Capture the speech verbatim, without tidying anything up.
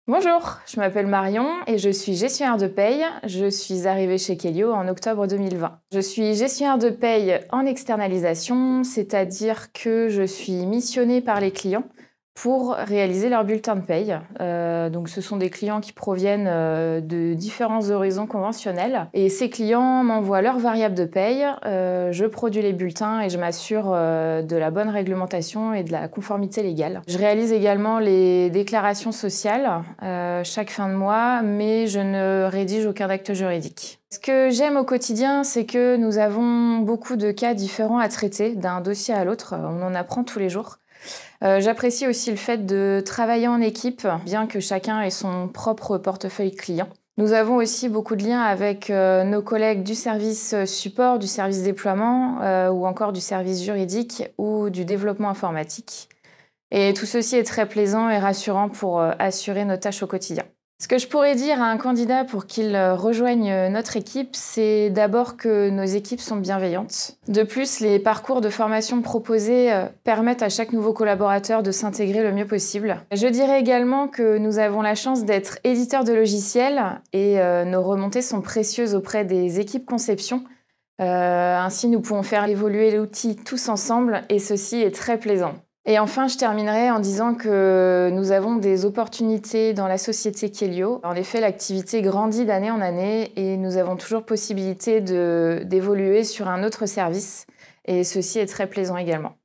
Bonjour, je m'appelle Marion et je suis gestionnaire de paye. Je suis arrivée chez Kelio en octobre deux mille vingt. Je suis gestionnaire de paye en externalisation, c'est-à-dire que je suis missionnée par les clients pour réaliser leur bulletin de paye. Euh, donc ce sont des clients qui proviennent euh, de différents horizons conventionnels. Et ces clients m'envoient leur variable de paye, euh, je produis les bulletins et je m'assure euh, de la bonne réglementation et de la conformité légale. Je réalise également les déclarations sociales euh, chaque fin de mois, mais je ne rédige aucun acte juridique. Ce que j'aime au quotidien, c'est que nous avons beaucoup de cas différents à traiter d'un dossier à l'autre. On en apprend tous les jours. Euh, J'apprécie aussi le fait de travailler en équipe, bien que chacun ait son propre portefeuille client. Nous avons aussi beaucoup de liens avec euh, nos collègues du service support, du service déploiement euh, ou encore du service juridique ou du développement informatique. Et tout ceci est très plaisant et rassurant pour euh, assurer nos tâches au quotidien. Ce que je pourrais dire à un candidat pour qu'il rejoigne notre équipe, c'est d'abord que nos équipes sont bienveillantes. De plus, les parcours de formation proposés permettent à chaque nouveau collaborateur de s'intégrer le mieux possible. Je dirais également que nous avons la chance d'être éditeurs de logiciels et euh, nos remontées sont précieuses auprès des équipes conception. Euh, ainsi, nous pouvons faire évoluer l'outil tous ensemble et ceci est très plaisant. Et enfin, je terminerai en disant que nous avons des opportunités dans la société Kelio. En effet, l'activité grandit d'année en année et nous avons toujours possibilité de, d'évoluer sur un autre service. Et ceci est très plaisant également.